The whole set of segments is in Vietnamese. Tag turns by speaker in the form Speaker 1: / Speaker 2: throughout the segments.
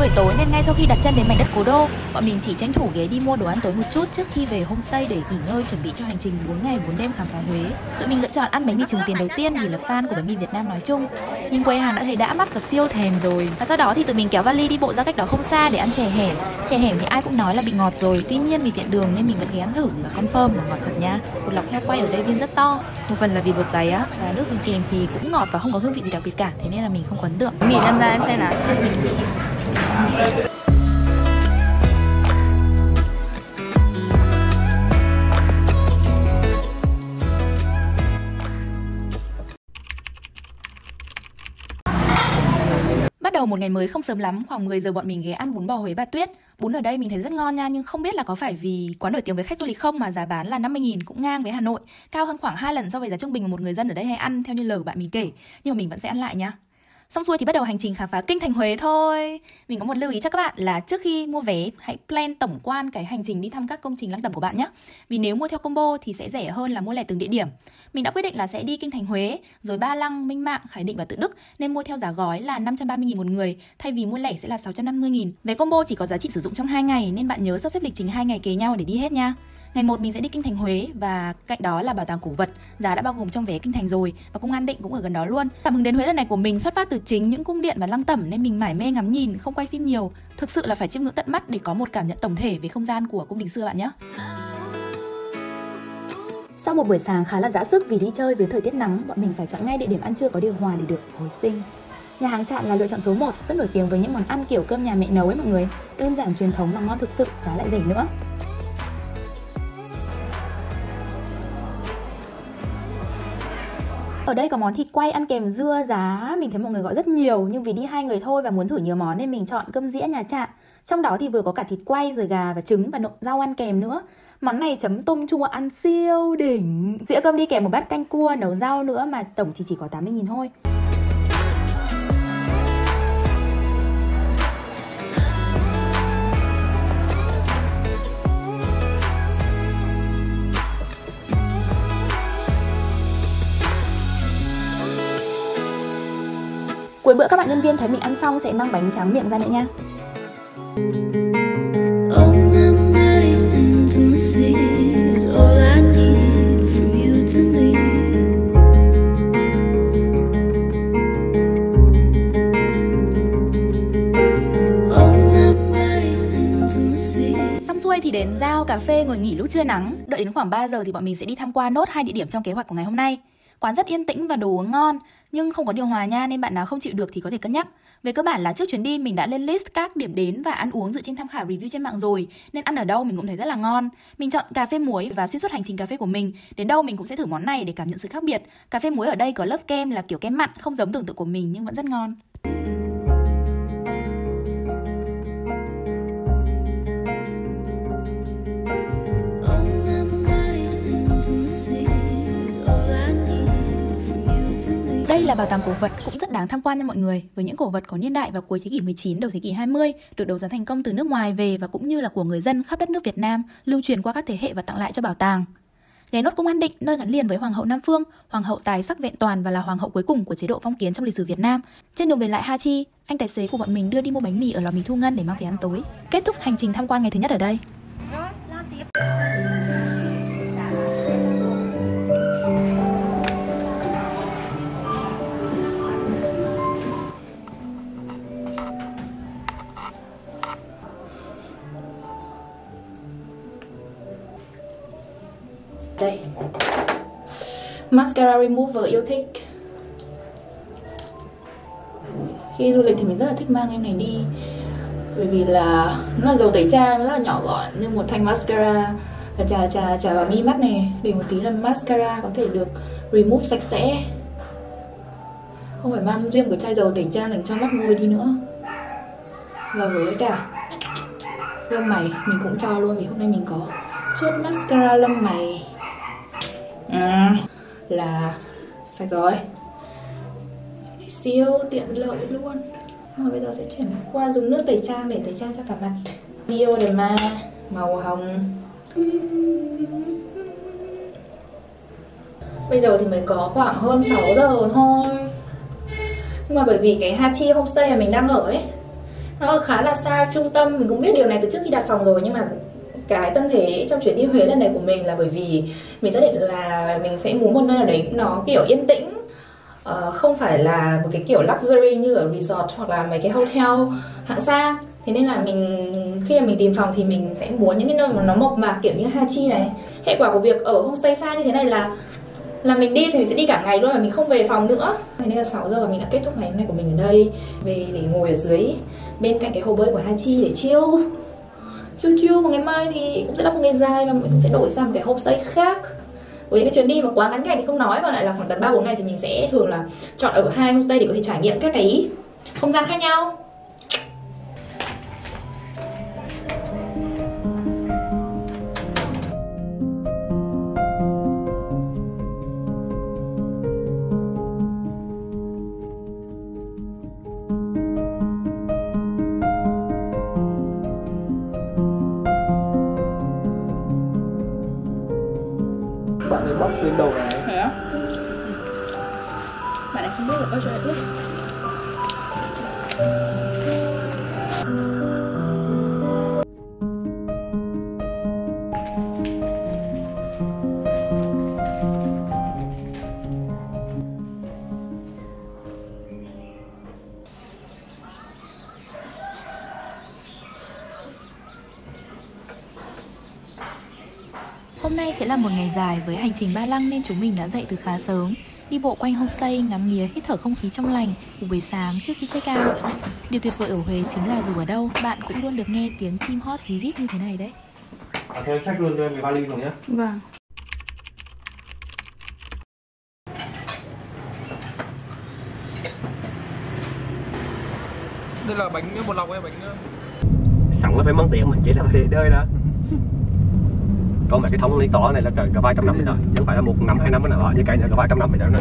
Speaker 1: buổi tối nên ngay sau khi đặt chân đến mảnh đất cố đô, bọn mình chỉ tranh thủ ghé đi mua đồ ăn tối một chút trước khi về homestay để nghỉ ngơi chuẩn bị cho hành trình 4 ngày 4 đêm khám phá Huế. Tụi mình lựa chọn ăn bánh mì Trường Tiền đầu tiên vì là fan của bánh mì Việt Nam nói chung. Nhìn quầy hàng đã thấy đã mắt và siêu thèm rồi. Và sau đó thì tụi mình kéo vali đi bộ ra cách đó không xa để ăn chè hẻm. Chè hẻm thì ai cũng nói là bị ngọt rồi, tuy nhiên vì tiện đường nên mình vẫn ghé ăn thử và confirm là ngọt thật nha. Bột lọc heo quay ở đây viên rất to, một phần là vì bột dày á, và nước dùng kèm thì cũng ngọt và không có hương vị gì đặc biệt cả, thế nên là mình không có ấn tượng.
Speaker 2: Mì nhân ra em xem nào.
Speaker 1: Bắt đầu một ngày mới không sớm lắm, khoảng 10 giờ bọn mình ghé ăn bún bò Huế Bà Tuyết. Bún ở đây mình thấy rất ngon nha, nhưng không biết là có phải vì quá nổi tiếng với khách du lịch không mà giá bán là 50.000 cũng ngang với Hà Nội, cao hơn khoảng 2 lần so với giá trung bình mà một người dân ở đây hay ăn theo như lời của bạn mình kể, nhưng mà mình vẫn sẽ ăn lại nha. Xong xuôi thì bắt đầu hành trình khám phá kinh thành Huế thôi. Mình có một lưu ý cho các bạn là trước khi mua vé hãy plan tổng quan cái hành trình đi thăm các công trình lăng tẩm của bạn nhé. Vì nếu mua theo combo thì sẽ rẻ hơn là mua lẻ từng địa điểm. Mình đã quyết định là sẽ đi kinh thành Huế, rồi Ba Lăng, Minh Mạng, Khải Định và Tự Đức, nên mua theo giá gói là 530.000 một người, thay vì mua lẻ sẽ là 650.000. Vé combo chỉ có giá trị sử dụng trong 2 ngày nên bạn nhớ sắp xếp lịch trình 2 ngày kề nhau để đi hết nha. Ngày 1 mình sẽ đi kinh thành Huế và cạnh đó là bảo tàng cổ vật, giá đã bao gồm trong vé kinh thành rồi, và cung An Định cũng ở gần đó luôn. Cảm hứng đến Huế lần này của mình xuất phát từ chính những cung điện và lăng tẩm nên mình mải mê ngắm nhìn, không quay phim nhiều. Thực sự là phải chiêm ngưỡng tận mắt để có một cảm nhận tổng thể về không gian của cung đình xưa bạn nhé. Sau một buổi sáng khá là dã sức vì đi chơi dưới thời tiết nắng, bọn mình phải chọn ngay địa điểm ăn trưa có điều hòa để được hồi sinh. Nhà hàng Chạn là lựa chọn số 1, rất nổi tiếng với những món ăn kiểu cơm nhà mẹ nấu ấy mọi người, đơn giản truyền thống mà ngon thực sự, giá lại rẻ nữa. Ở đây có món thịt quay ăn kèm dưa, giá mình thấy mọi người gọi rất nhiều, nhưng vì đi 2 người thôi và muốn thử nhiều món nên mình chọn cơm dĩa nhà Chạn. Trong đó thì vừa có cả thịt quay rồi gà và trứng và nộm rau ăn kèm nữa. Món này chấm tôm chua ăn siêu đỉnh. Dĩa cơm đi kèm một bát canh cua nấu rau nữa mà tổng chỉ có 80.000 thôi. Cuối bữa các bạn nhân viên thấy mình ăn xong sẽ mang bánh tráng miệng ra nữa nha. Xong xuôi thì đến Dao cà phê ngồi nghỉ lúc trưa nắng. Đợi đến khoảng 3 giờ thì bọn mình sẽ đi tham quan nốt 2 địa điểm trong kế hoạch của ngày hôm nay. Quán rất yên tĩnh và đồ uống ngon, nhưng không có điều hòa nha, nên bạn nào không chịu được thì có thể cân nhắc. Về cơ bản là trước chuyến đi mình đã lên list các điểm đến và ăn uống dựa trên tham khảo review trên mạng rồi, nên ăn ở đâu mình cũng thấy rất là ngon. Mình chọn cà phê muối và xuyên suốt hành trình cà phê của mình, đến đâu mình cũng sẽ thử món này để cảm nhận sự khác biệt. Cà phê muối ở đây có lớp kem là kiểu kem mặn, không giống tưởng tượng của mình nhưng vẫn rất ngon. Đây là bảo tàng cổ vật cũng rất đáng tham quan nha mọi người, với những cổ vật có niên đại vào cuối thế kỷ 19 đầu thế kỷ 20, được đấu giá thành công từ nước ngoài về và cũng như là của người dân khắp đất nước Việt Nam, lưu truyền qua các thế hệ và tặng lại cho bảo tàng. Ghé nốt cung An Định, nơi gắn liền với Hoàng hậu Nam Phương, hoàng hậu tài sắc vẹn toàn và là hoàng hậu cuối cùng của chế độ phong kiến trong lịch sử Việt Nam. Trên đường về lại Ha Chi, anh tài xế của bọn mình đưa đi mua bánh mì ở lò mì Thu Ngân để mang về ăn tối. Kết thúc hành trình tham quan ngày thứ nhất ở đây. Đây, mascara remover yêu thích. Khi du lịch thì mình rất là thích mang em này đi, bởi vì là nó là dầu tẩy trang, rất là nhỏ gọn như một thanh mascara. Và chà vào mi mắt này để một tí là mascara có thể được remove sạch sẽ, không phải mang riêng cái chai dầu tẩy trang dành cho mắt môi đi nữa. Và với cả lông mày mình cũng cho luôn, vì hôm nay mình có chút mascara lông mày là sạch rồi, siêu tiện lợi luôn. Mà bây giờ sẽ chuyển qua dùng nước tẩy trang để tẩy trang cho cả mặt. Bioderma màu hồng. Bây giờ thì mới có khoảng hơn 6 giờ thôi, nhưng mà bởi vì cái Ha Chi homestay mà mình đang ở ấy, Nó khá là xa trung tâm. Mình cũng biết điều này từ trước khi đặt phòng rồi, nhưng mà cái tâm thế trong chuyến đi Huế lần này của mình là bởi vì mình xác định là mình sẽ muốn một nơi nào đấy nó kiểu yên tĩnh, không phải là một cái kiểu luxury như ở resort hoặc là mấy cái hotel hạng sang. Thế nên là khi mà mình tìm phòng thì mình sẽ muốn những cái nơi mà nó mộc mạc kiểu như Hachi này. Hệ quả của việc ở homestay xa như thế này là mình đi thì mình sẽ đi cả ngày luôn, mà mình không về phòng nữa. Thế nên là 6 giờ mình đã kết thúc ngày hôm nay của mình ở đây, về để ngồi ở dưới bên cạnh cái hồ bơi của Hachi để chill. Và ngày mai thì cũng sẽ là một ngày dài và mình sẽ đổi sang một cái homestay khác. Với những cái chuyến đi mà quá ngắn ngày thì không nói, còn lại là khoảng tầm 3-4 ngày thì mình sẽ thường là chọn ở 2 homestay để có thể trải nghiệm các cái không gian khác nhau.
Speaker 2: Bạn ấy bóc lên đầu này.
Speaker 1: Thế á? Bạn này không biết là có cho ướt. Hôm nay sẽ là một ngày dài với hành trình Ba Lăng nên chúng mình đã dậy từ khá sớm, đi bộ quanh homestay, ngắm nghía, hít thở không khí trong lành của buổi sáng trước khi check out. Điều tuyệt vời ở Huế chính là dù ở đâu, bạn cũng luôn được nghe tiếng chim hót ríu rít như thế này đấy.
Speaker 2: Thôi check luôn cho em cái vali rồi nhé.
Speaker 1: Vâng.
Speaker 2: Đây là bánh bột lọc hay bánh
Speaker 3: sẵn là phải món tiền mà chỉ là phải đời đó. Còn mấy cái thống lý tỏ này là cả vài trăm năm rồi, chứ không phải là 1 năm 2 năm nữa nào, như cái này cả vài trăm năm rồi đó.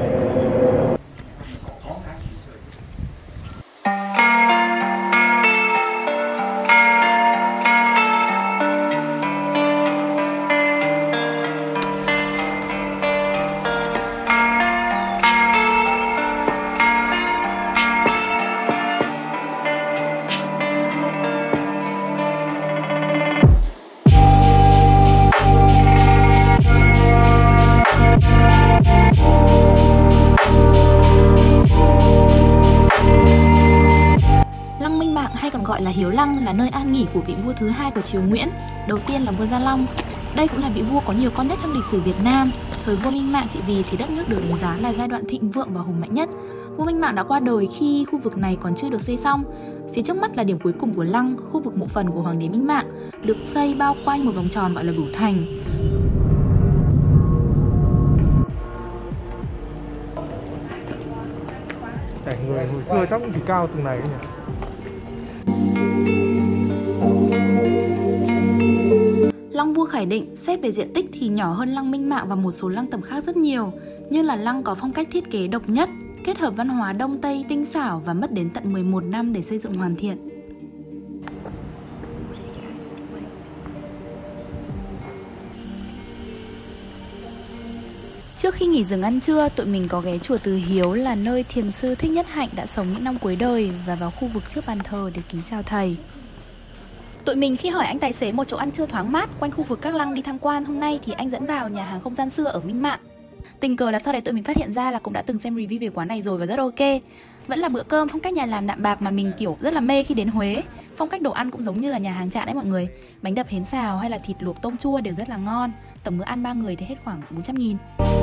Speaker 1: Gọi là Hiếu Lăng là nơi an nghỉ của vị vua thứ 2 của triều Nguyễn. Đầu tiên là vua Gia Long. Đây cũng là vị vua có nhiều con nhất trong lịch sử Việt Nam. Thời vua Minh Mạng trị vì thì đất nước được đánh giá là giai đoạn thịnh vượng và hùng mạnh nhất. Vua Minh Mạng đã qua đời khi khu vực này còn chưa được xây xong. Phía trước mắt là điểm cuối cùng của lăng, khu vực mộ phần của Hoàng đế Minh Mạng, được xây bao quanh một vòng tròn gọi là Bửu Thành.
Speaker 2: người hồi xưa chắc cũng chỉ cao từng này nhỉ.
Speaker 1: Lăng Vua Khải Định xếp về diện tích thì nhỏ hơn lăng Minh Mạng và một số lăng tầm khác rất nhiều, nhưng là lăng có phong cách thiết kế độc nhất, kết hợp văn hóa Đông Tây tinh xảo và mất đến tận 11 năm để xây dựng hoàn thiện. Trước khi nghỉ dừng ăn trưa, tụi mình có ghé chùa Từ Hiếu là nơi thiền sư Thích Nhất Hạnh đã sống những năm cuối đời và vào khu vực trước bàn thờ để kính chào thầy. Tụi mình khi hỏi anh tài xế một chỗ ăn trưa thoáng mát quanh khu vực các lăng đi tham quan hôm nay thì anh dẫn vào nhà hàng không gian xưa ở Minh Mạng. Tình cờ là sau đấy tụi mình phát hiện ra là cũng đã từng xem review về quán này rồi và rất ok. Vẫn là bữa cơm phong cách nhà làm đạm bạc mà mình kiểu rất là mê khi đến Huế. Phong cách đồ ăn cũng giống như là nhà hàng Trạng đấy mọi người. Bánh đập hến xào hay là thịt luộc tôm chua đều rất là ngon. Tổng bữa ăn 3 người thì hết khoảng 400.000.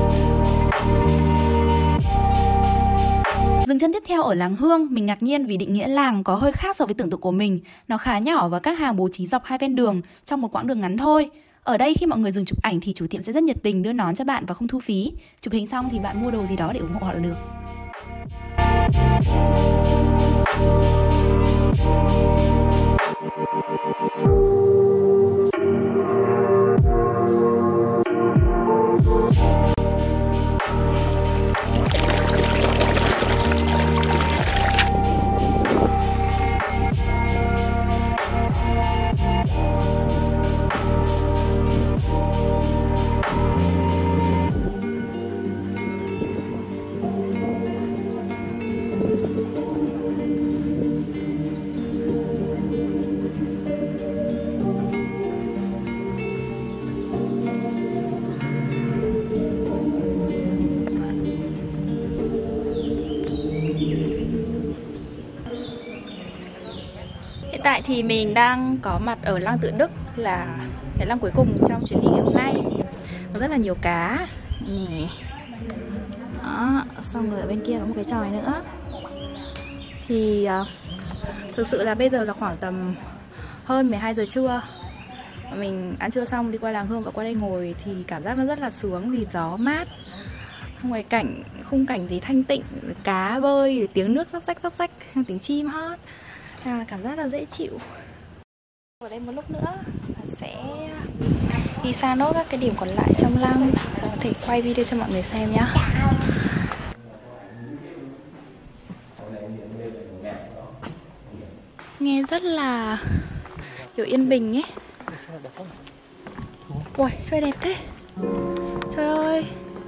Speaker 1: Dừng chân tiếp theo ở làng Hương, mình ngạc nhiên vì định nghĩa làng có hơi khác so với tưởng tượng của mình. Nó khá nhỏ và các hàng bố trí dọc hai ven đường trong một quãng đường ngắn thôi. Ở đây khi mọi người dừng chụp ảnh thì chủ tiệm sẽ rất nhiệt tình đưa nón cho bạn và không thu phí. Chụp hình xong thì bạn mua đồ gì đó để ủng hộ họ là được. tại thì mình đang có mặt ở Lăng Tự Đức, là cái lăng cuối cùng trong chuyến đi ngày hôm nay. Có rất là nhiều cá nè. Đó, xong rồi ở bên kia có một cái chòi nữa. Thì thực sự là bây giờ là khoảng tầm hơn 12 giờ trưa. Mình ăn trưa xong đi qua làng Hương và qua đây ngồi thì cảm giác nó rất là sướng vì gió mát. Ngoài cảnh, khung cảnh thì thanh tịnh, cá bơi, tiếng nước xóc xách, tiếng chim hót. Cảm giác là dễ chịu. Ở đây một lúc nữa sẽ đi sang nốt các cái điểm còn lại trong lăng, có thể quay video cho mọi người xem nhé. Nghe rất là kiểu yên bình ấy. Ui, trời đẹp thế. Trời ơi.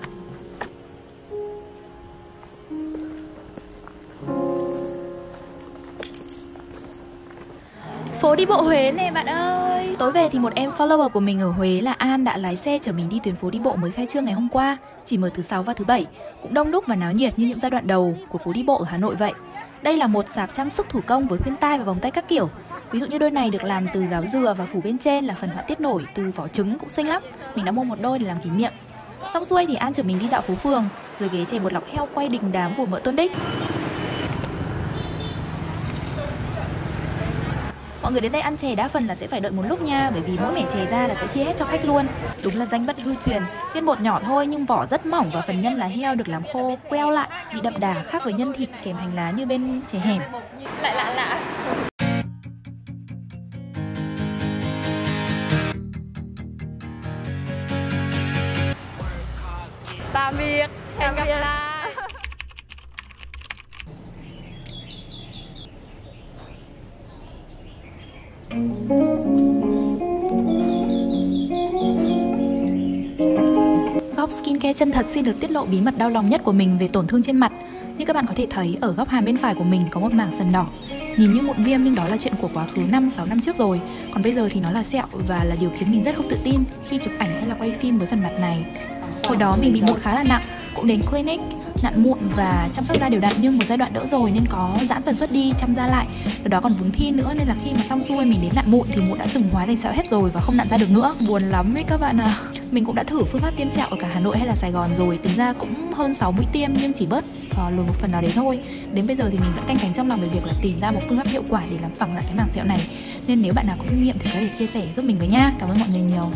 Speaker 1: Phố đi bộ Huế này bạn ơi. Tối về thì một em follower của mình ở Huế là An đã lái xe chở mình đi tuyến phố đi bộ mới khai trương ngày hôm qua, chỉ mở thứ 6 và thứ 7, cũng đông đúc và náo nhiệt như những giai đoạn đầu của phố đi bộ ở Hà Nội vậy. Đây là một sạp trang sức thủ công với khuyên tai và vòng tay các kiểu. Ví dụ như đôi này được làm từ gáo dừa và phủ bên trên là phần họa tiết nổi từ vỏ trứng, cũng xinh lắm. Mình đã mua một đôi để làm kỷ niệm. Xong xuôi thì An chở mình đi dạo phố phường, rồi ghé chè bột lọc heo quay đình đám của mợ Tôn Đích. Mọi người đến đây ăn chè đa phần là sẽ phải đợi một lúc nha, bởi vì mỗi mẻ chè ra là sẽ chia hết cho khách luôn. Đúng là danh bất hư truyền. Viên bột nhỏ thôi nhưng vỏ rất mỏng và phần nhân là heo được làm khô queo lại, vị đậm đà khác với nhân thịt kèm hành lá như bên chè hẻm. Lại lạ. Tạm biệt, hẹn gặp lại. Góc skincare chân thật xin được tiết lộ bí mật đau lòng nhất của mình về tổn thương trên mặt. Như các bạn có thể thấy, ở góc hàm bên phải của mình có một mảng sần đỏ. Nhìn như mụn viêm nhưng đó là chuyện của quá khứ 5-6 năm trước rồi. Còn bây giờ thì nó là sẹo và là điều khiến mình rất không tự tin khi chụp ảnh hay là quay phim với phần mặt này. Hồi đó mình bị mụn khá là nặng, cũng đến clinic nặn mụn và chăm sóc da đều đặn, nhưng một giai đoạn đỡ rồi nên có giãn tần suất đi chăm da lại. Từ đó còn vướng thi nữa nên là khi mà xong xuôi mình đến nặn mụn thì mụn đã sừng hóa thành sẹo hết rồi và không nặn ra được nữa. Buồn lắm đấy các bạn à. Mình cũng đã thử phương pháp tiêm sẹo ở cả Hà Nội hay là Sài Gòn rồi, tính ra cũng hơn 6 mũi tiêm nhưng chỉ bớt lùi một phần nào đấy thôi. Đến bây giờ thì mình vẫn canh cánh trong lòng về việc là tìm ra một phương pháp hiệu quả để làm phẳng lại cái mảng sẹo này. Nên nếu bạn nào có kinh nghiệm thì có thể chia sẻ giúp mình với nha. Cảm ơn mọi người nhiều.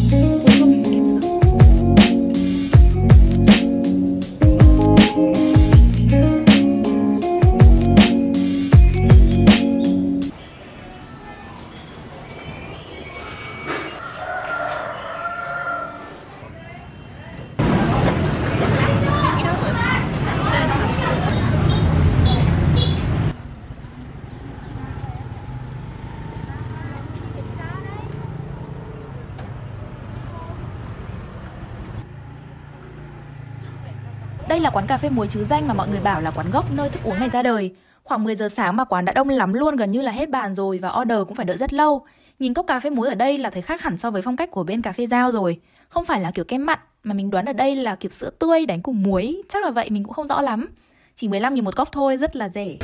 Speaker 1: Đây là quán cà phê muối chứ danh mà mọi người bảo là quán gốc nơi thức uống này ra đời. Khoảng 10 giờ sáng mà quán đã đông lắm luôn, gần như là hết bàn rồi và order cũng phải đợi rất lâu. Nhìn cốc cà phê muối ở đây là thấy khác hẳn so với phong cách của bên cà phê Giao rồi. Không phải là kiểu kem mặn mà mình đoán ở đây là kiểu sữa tươi đánh cùng muối, chắc là vậy, mình cũng không rõ lắm. Chỉ 15.000 một cốc thôi, rất là rẻ.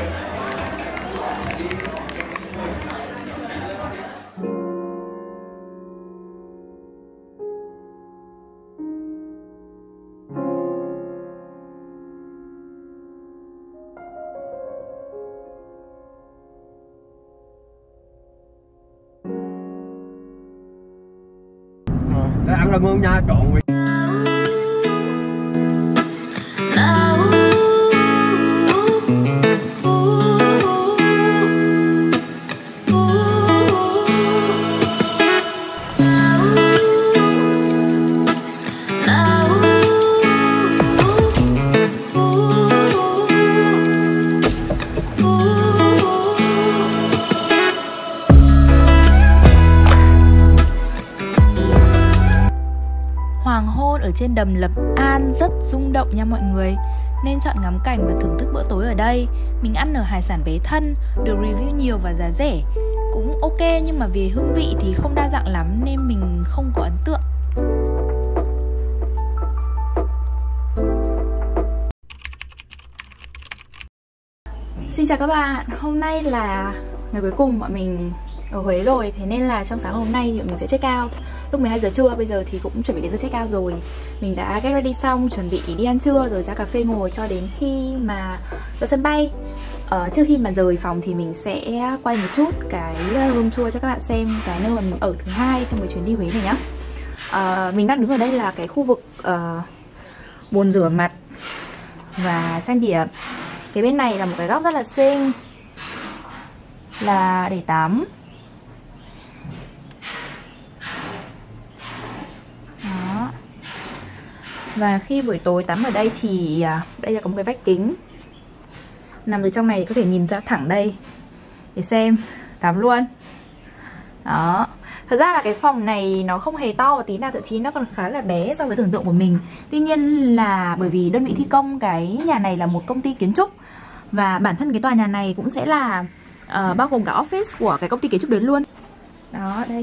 Speaker 3: Ăn là ngon nha, trộn vị.
Speaker 1: Hoàng hôn ở trên đầm Lập An rất rung động nha mọi người. Nên chọn ngắm cảnh và thưởng thức bữa tối ở đây. Mình ăn ở hải sản Bé Thân, được review nhiều và giá rẻ. Cũng ok nhưng mà về hương vị thì không đa dạng lắm nên mình không có ấn tượng. Xin chào các bạn, hôm nay là ngày cuối cùng bọn mình ở Huế rồi, thế nên là trong sáng hôm nay thì mình sẽ check out lúc 12 giờ trưa. Bây giờ thì cũng chuẩn bị đến giờ check out rồi. Mình đã get ready xong, chuẩn bị đi ăn trưa rồi ra cà phê ngồi cho đến khi mà ra sân bay. Trước khi mà rời phòng thì mình sẽ quay một chút cái room tour cho các bạn xem cái nơi mà mình ở thứ hai trong cái chuyến đi Huế này nhá. Mình đang đứng ở đây là cái khu vực bồn rửa mặt và trang điểm. Cái bên này là một cái góc rất là xinh là để tắm. Đó. Và khi buổi tối tắm ở đây thì đây là có một cái vách kính. Nằm từ trong này thì có thể nhìn ra thẳng đây để xem tắm luôn. Đó. Thật ra là cái phòng này nó không hề to một tí nào, thậm chí nó còn khá là bé so với tưởng tượng của mình. Tuy nhiên là bởi vì đơn vị thi công cái nhà này là một công ty kiến trúc, và bản thân cái tòa nhà này cũng sẽ là bao gồm cả office của cái công ty kiến trúc đấy luôn. Đó, đây.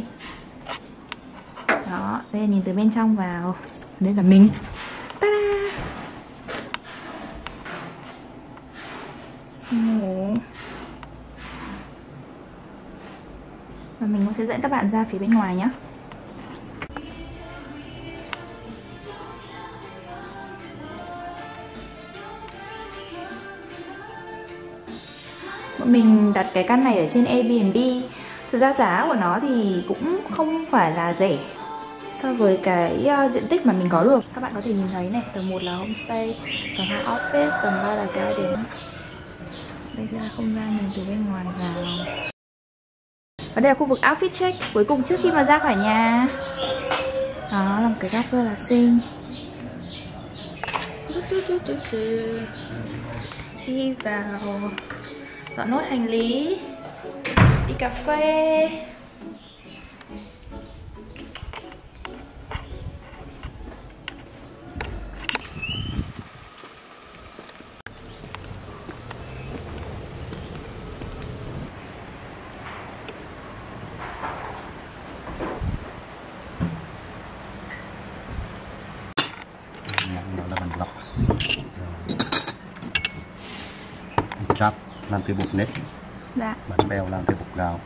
Speaker 1: Đó, đây là nhìn từ bên trong vào. Đây là mình. Ta-da! Và mình cũng sẽ dẫn các bạn ra phía bên ngoài nhé. Bọn mình đặt cái căn này ở trên Airbnb. Thực ra giá của nó thì cũng không phải là rẻ so với cái diện tích mà mình có được. Các bạn có thể nhìn thấy này, tầng 1 là homestay, tầng 2 office, tầng 3 là garden. Đây là không gian nhìn từ bên ngoài vào. Và đây là khu vực outfit check cuối cùng trước khi mà ra khỏi nhà. Đó là một cái góc rất là xinh. Đi vào, dọn nốt hành lý, đi cà phê.
Speaker 4: Đó là bánh lọc chắp làm từ bột nếp.
Speaker 1: Dạ.
Speaker 4: Bánh bèo làm từ bột gạo.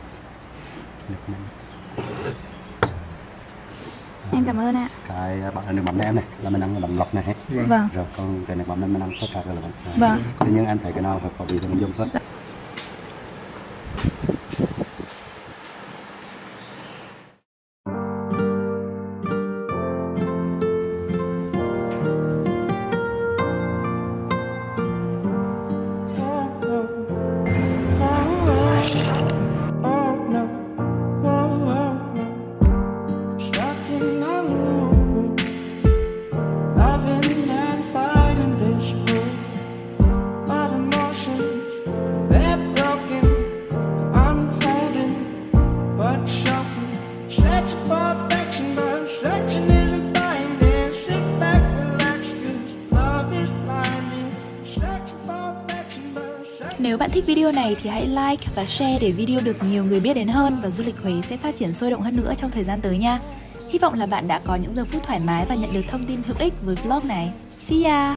Speaker 1: Em cảm ơn ạ.
Speaker 4: Cái bạn nước mắm này em này là mình ăn là bánh lọc này hết.
Speaker 1: Vâng.
Speaker 4: Rồi còn cái nước mắm này mình ăn tất cả các loại.
Speaker 1: Vâng.
Speaker 4: Tuy nhiên em thấy cái nào hợp khẩu vị thì mình dùng thôi.
Speaker 1: Dạ. Nếu bạn thích video này thì hãy like và share để video được nhiều người biết đến hơn và du lịch Huế sẽ phát triển sôi động hơn nữa trong thời gian tới nha. Hy vọng là bạn đã có những giờ phút thoải mái và nhận được thông tin hữu ích với vlog này. See ya!